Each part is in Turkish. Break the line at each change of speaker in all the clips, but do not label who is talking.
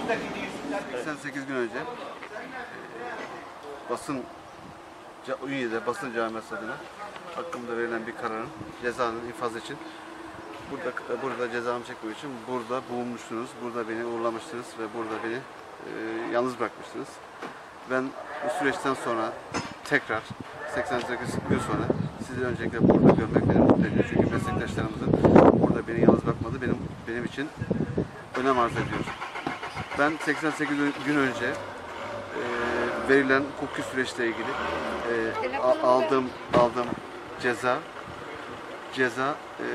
88 gün önce Ünye'de basın camiası adına hakkımda verilen bir kararın cezanın infazı için burada cezamı çekmek için burada bulunmuştunuz, burada beni uğurlamıştınız ve burada beni yalnız bırakmıştınız. Ben bu süreçten sonra tekrar 88 gün sonra sizi öncelikle burada görmek beni mutlu ediyor. Çünkü meslektaşlarımızın burada beni yalnız bırakmadı benim için önem arz ediyor. Ben 88 gün önce verilen hukuki süreçle ilgili aldığım ceza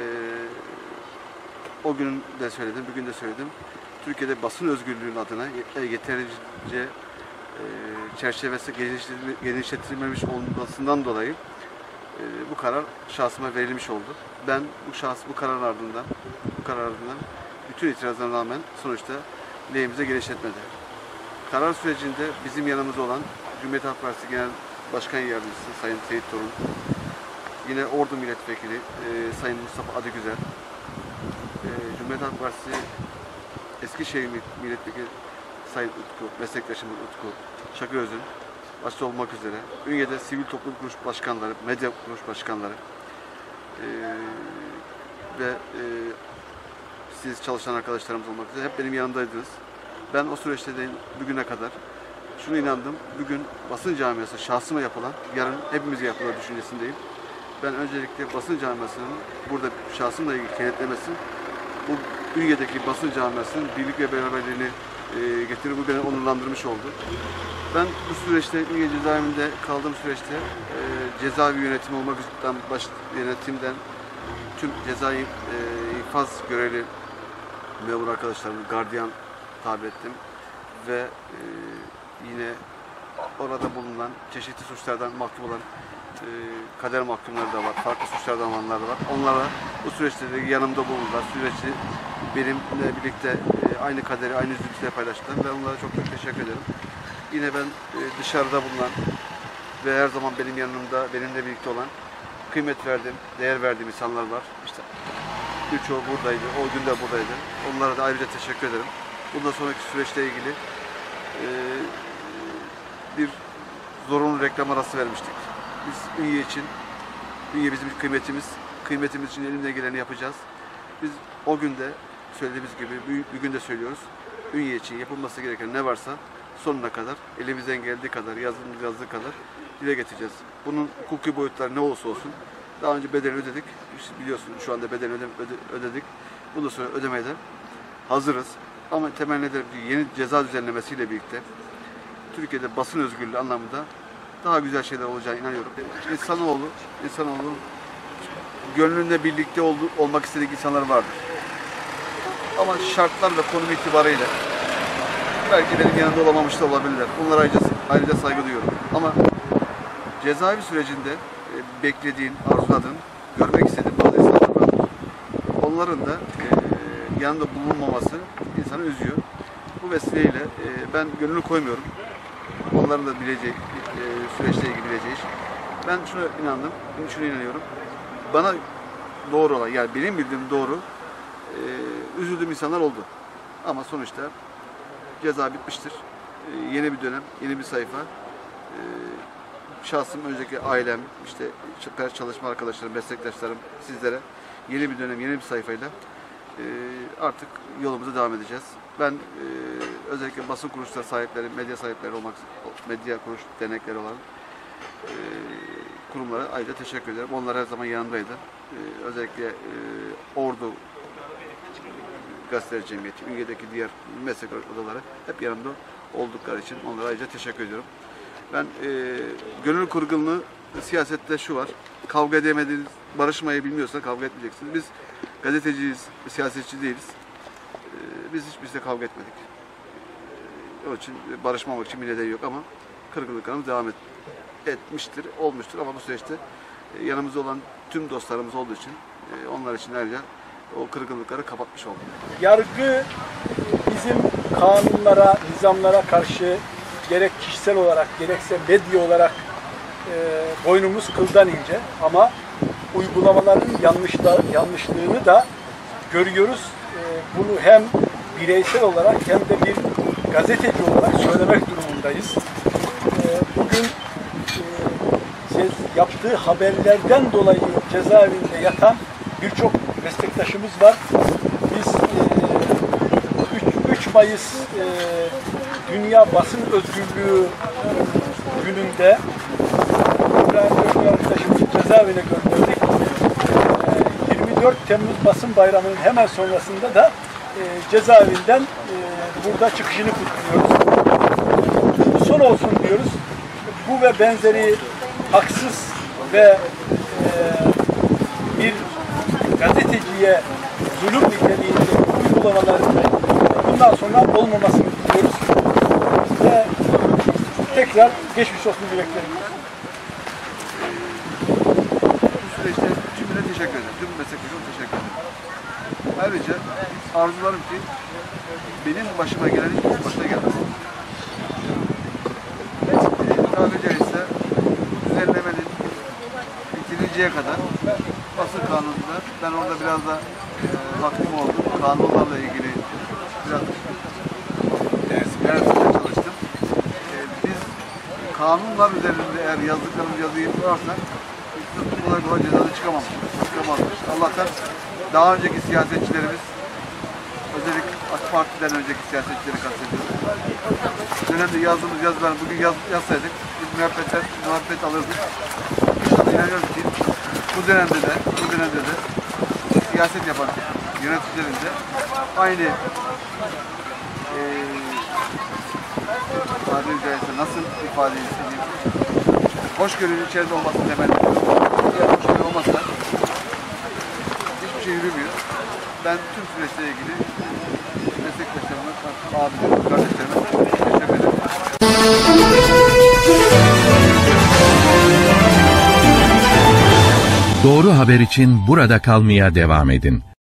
o gün de söyledim, bugün de söyledim. Türkiye'de basın özgürlüğünün adına yeterince çerçevesi genişletilmemiş olmasından dolayı bu karar şahsıma verilmiş oldu. Ben bu kararın ardından bütün itirazlarına rağmen sonuçta lehimize genişletmedi. Karar sürecinde bizim yanımızda olan Cumhuriyet Halk Partisi Genel Başkan Yardımcısı Sayın Seyit Torun, yine Ordu Milletvekili Sayın Mustafa Adıgüzel, Cumhuriyet Halk Partisi Eskişehir Milletvekili Sayın Utku, meslektaşımız Utku Şakıröz'ün başta olmak üzere Ünye'de sivil toplum kuruluş başkanları, medya kuruluş başkanları ve siz çalışan arkadaşlarımız olmak üzere hep benim yanımdaydınız. Ben o süreçte de bugüne kadar şunu inandım, bugün basın camiası şahsıma yapılan, yarın hepimize yapılan düşüncesindeyim. Ben öncelikle basın camiasının burada şahsımla ilgili kenetlemesi, bu Ünye'deki basın camiasının birlik ve beraberliğini getirip bu beni onurlandırmış oldu. Ben bu süreçte, Ünye cezaevinde kaldığım süreçte cezaevi yönetimi olmak üzere yönetimden tüm cezai infaz görevli memur arkadaşlarımı gardiyan tabi ettim ve yine orada bulunan çeşitli suçlardan mahkum olan kader mahkumları da var, farklı suçlardan olanlar da var. Onlara bu süreçte de yanımda bulundular. Süreçte benimle birlikte aynı kaderi, aynı üzüntüleri paylaştılar ve onlara çok çok teşekkür ederim. Yine ben dışarıda bulunan ve her zaman benim yanımda, benimle birlikte olan, kıymet verdiğim, değer verdiğim insanlar var. İşte birçoğu buradaydı, o gün de buradaydı. Onlara da ayrıca teşekkür ederim. Bundan sonraki süreçle ilgili bir zorunlu reklam arası vermiştik. Biz Ünye bizim kıymetimiz için elimizden geleni yapacağız. Biz o günde söylediğimiz gibi, bugün de söylüyoruz. Ünye için yapılması gereken ne varsa sonuna kadar, elimizden geldiği kadar, yazdığı kadar dile getireceğiz. Bunun hukuki boyutları ne olursa olsun, daha önce bedelini ödedik. Biliyorsunuz şu anda bedelini ödedik. Bundan sonra ödemeye de hazırız. Ama temenni ederim ki yeni ceza düzenlemesiyle birlikte Türkiye'de basın özgürlüğü anlamında daha güzel şeyler olacağına inanıyorum. İnsanoğlu gönlünde birlikte olmak istediği insanlar vardır. Ama şartlar ve konum itibarıyla belki benim yanında olamamış da olabilirler. Bunlara ayrıca saygı duyuyorum. Ama cezaevi sürecinde beklediğin, arzuladığın, görmek istediğin bazı insanlar var. Onların da yanında bulunmaması insanı üzüyor. Bu vesileyle ben gönlünü koymuyorum. Onların da bileceği, süreçle ilgili bileceği iş. Ben şuna inandım, şuna inanıyorum. Bana doğru olan, yani benim bildiğim doğru, üzüldüğüm insanlar oldu. Ama sonuçta ceza bitmiştir. Yeni bir dönem, yeni bir sayfa. Şahsım, önceki ailem, işte çalışma arkadaşlarım, meslektaşlarım, sizlere yeni bir dönem, yeni bir sayfayla artık yolumuza devam edeceğiz. Ben özellikle basın kuruluşları sahipleri, medya kuruluş dernekleri olan kurumlara ayrıca teşekkür ederim. Onlar her zaman yanımdaydı. Özellikle Ordu Gazeteler Cemiyeti, Ünye'deki diğer meslek odaları hep yanımda oldukları için onlara ayrıca teşekkür ediyorum. Ben gönül kırgınlığı, siyasette şu var, kavga edemediğiniz, barışmayı bilmiyorsa kavga etmeyeceksiniz. Biz gazeteciyiz, siyasetçi değiliz. Biz hiçbirisiyle kavga etmedik. Onun için barışmamak için bir neden yok ama kırgınlıklarımız devam etmiştir, olmuştur ama bu süreçte yanımızda olan tüm dostlarımız olduğu için onlar için ayrıca o kırgınlıkları kapatmış olduk.
Yargı bizim kanunlara, nizamlara karşı gerek kişisel olarak gerekse medya olarak boynumuz kıldan ince ama uygulamaların yanlışlığını da görüyoruz. Bunu hem bireysel olarak hem de bir gazeteci olarak söylemek durumundayız. Bugün yaptığı haberlerden dolayı cezaevinde yatan birçok meslektaşımız var. Biz 3 Mayıs Dünya Basın Özgürlüğü gününde İbrahim Gökmen arkadaşımızı cezaevine gönderdik. 24 Temmuz Basın Bayramı'nın hemen sonrasında da cezaevinden burada çıkışını kutluyoruz. Son olsun diyoruz. Bu ve benzeri haksız ve bir gazeteciye zulüm niteliğinde uygulamaların bundan sonra olmamasını diliyoruz. Ve tekrar geçmiş olsun dileklerimiz.
Bu süreçte tümüne teşekkür ederim. Tüm meslektaşıma teşekkür ederim. Ayrıca arzularım ki benim başıma gelen hiç başına gelmesin. Tabiri caizse bu düzenlemenin bitiriciye kadar basın kanununda ben orada biraz da vaktim oldu. Kanunlarla ilgili biraz dersinde çalıştım. Biz kanunlar üzerinde eğer yazdıklarımız yazıyı yaparsak kolay kolay cezalı çıkamazmış. Allah'tan daha önceki siyasetçilerimiz, özellikle AK Parti'den önceki siyasetçileri kastediyoruz. Dönemde yazdığımız yazıları bugün yazsaydık biz muhabbet alırdık. İnşallah inanıyorum ki bu dönemde de siyaset yapan yöneticilerin de aynı tabiri caizse nasıl ifade edeyim, hoşgörünün içerisinde olmasını temenni ediyorum. Eğer hoşgörü olmazsa hiçbir şey yürümüyor. Ben tüm süreçle ilgili meslektaşlarıma, abilerime, kardeşlerime teşekkür ederim.
Doğru haber için burada kalmaya devam edin.